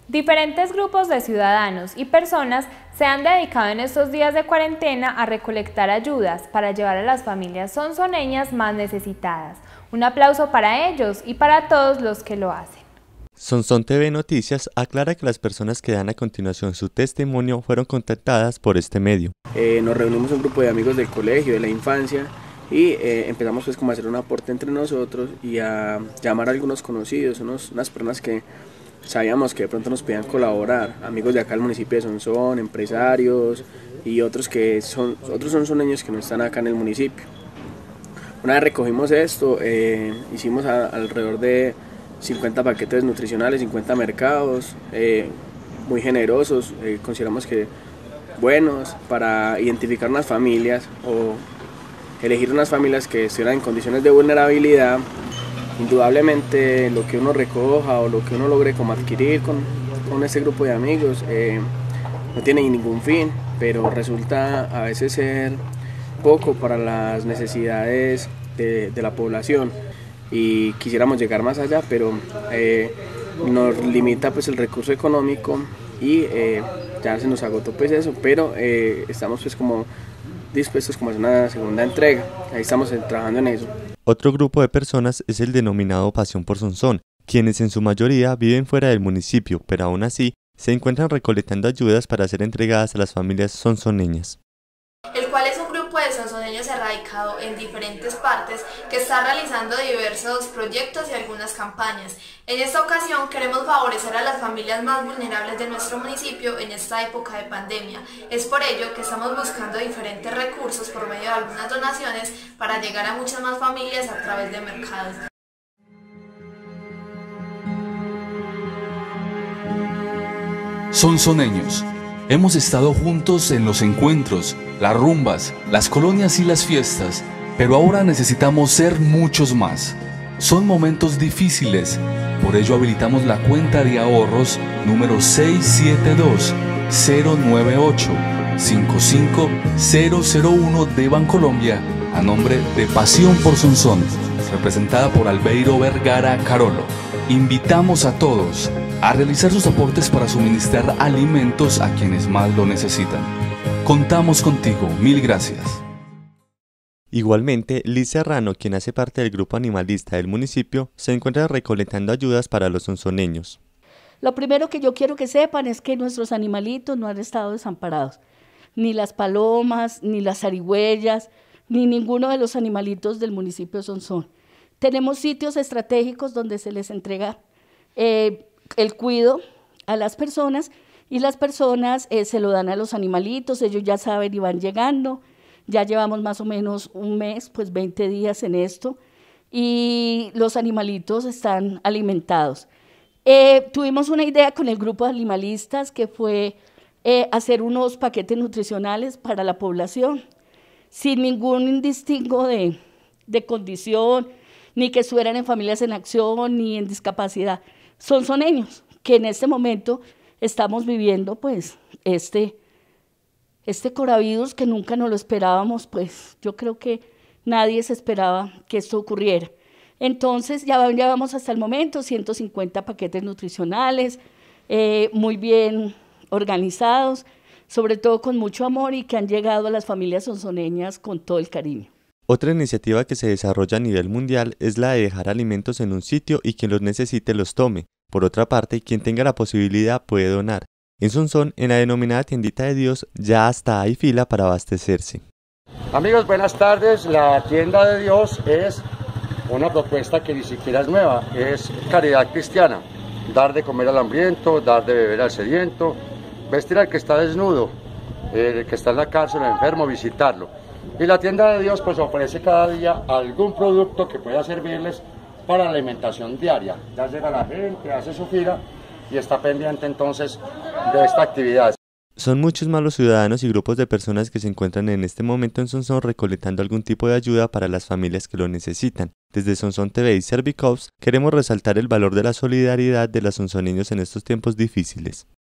Diferentes grupos de ciudadanos y personas se han dedicado en estos días de cuarentena a recolectar ayudas para llevar a las familias sonsoneñas más necesitadas. Un aplauso para ellos y para todos los que lo hacen. Sonsón TV Noticias aclara que las personas que dan a continuación su testimonio fueron contactadas por este medio. Nos reunimos un grupo de amigos del colegio, de la infancia, y empezamos pues como a hacer un aporte entre nosotros y a llamar a algunos conocidos, unas personas que sabíamos que de pronto nos podían colaborar, amigos de acá del municipio de Sonsón, empresarios y otros sonsoneños que no están acá en el municipio. Una vez recogimos esto, hicimos alrededor de 50 paquetes nutricionales, 50 mercados, muy generosos, consideramos que buenos para identificar unas familias o elegir unas familias que estuvieran en condiciones de vulnerabilidad. Indudablemente lo que uno recoja o lo que uno logre como adquirir con este grupo de amigos no tiene ningún fin, pero resulta a veces ser poco para las necesidades de la población y quisiéramos llegar más allá, pero nos limita pues el recurso económico y ya se nos agotó pues eso, pero estamos pues como dispuestos como a hacer una segunda entrega, ahí estamos trabajando en eso. Otro grupo de personas es el denominado Pasión por Sonsón, quienes en su mayoría viven fuera del municipio, pero aún así se encuentran recolectando ayudas para ser entregadas a las familias sonsoneñas. El cual es un grupo de sonsoneños erradicado en diferentes partes que está realizando diversos proyectos y algunas campañas. En esta ocasión queremos favorecer a las familias más vulnerables de nuestro municipio en esta época de pandemia. Es por ello que estamos buscando diferentes recursos por medio de algunas donaciones para llegar a muchas más familias a través de mercados. Sonsoneños. Hemos estado juntos en los encuentros, las rumbas, las colonias y las fiestas, pero ahora necesitamos ser muchos más. Son momentos difíciles, por ello habilitamos la cuenta de ahorros número 672-098-55001 de Bancolombia a nombre de Pasión por Sonsón, representada por Albeiro Vergara Carolo. Invitamos a todos a realizar sus aportes para suministrar alimentos a quienes más lo necesitan. Contamos contigo, mil gracias. Igualmente, Liz Serrano, quien hace parte del grupo animalista del municipio, se encuentra recolectando ayudas para los sonsoneños. Lo primero que yo quiero que sepan es que nuestros animalitos no han estado desamparados, ni las palomas, ni las zarigüeyas, ni ninguno de los animalitos del municipio de Sonsón. Tenemos sitios estratégicos donde se les entrega el cuido a las personas y las personas se lo dan a los animalitos, ellos ya saben y van llegando, ya llevamos más o menos un mes, pues 20 días en esto y los animalitos están alimentados. Tuvimos una idea con el grupo de animalistas que fue hacer unos paquetes nutricionales para la población sin ningún distingo de condición, ni que estuvieran en familias en acción, ni en discapacidad. Sonsoneños, que en este momento estamos viviendo pues este coronavirus que nunca nos lo esperábamos, pues yo creo que nadie se esperaba que esto ocurriera. Entonces ya vamos hasta el momento 150 paquetes nutricionales, muy bien organizados, sobre todo con mucho amor y que han llegado a las familias sonsoneñas con todo el cariño. Otra iniciativa que se desarrolla a nivel mundial es la de dejar alimentos en un sitio y quien los necesite los tome. Por otra parte, quien tenga la posibilidad puede donar. En Sonsón, en la denominada Tiendita de Dios, ya hasta hay fila para abastecerse. Amigos, buenas tardes. La Tienda de Dios es una propuesta que ni siquiera es nueva, es caridad cristiana. Dar de comer al hambriento, dar de beber al sediento, vestir al que está desnudo, el que está en la cárcel, el enfermo, visitarlo. Y la Tienda de Dios pues ofrece cada día algún producto que pueda servirles para la alimentación diaria. Ya llega la gente, hace su fila y está pendiente entonces de esta actividad. Son muchos más los ciudadanos y grupos de personas que se encuentran en este momento en Sonsón recolectando algún tipo de ayuda para las familias que lo necesitan. Desde Sonsón TV y Servicops queremos resaltar el valor de la solidaridad de los sonsoneños en estos tiempos difíciles.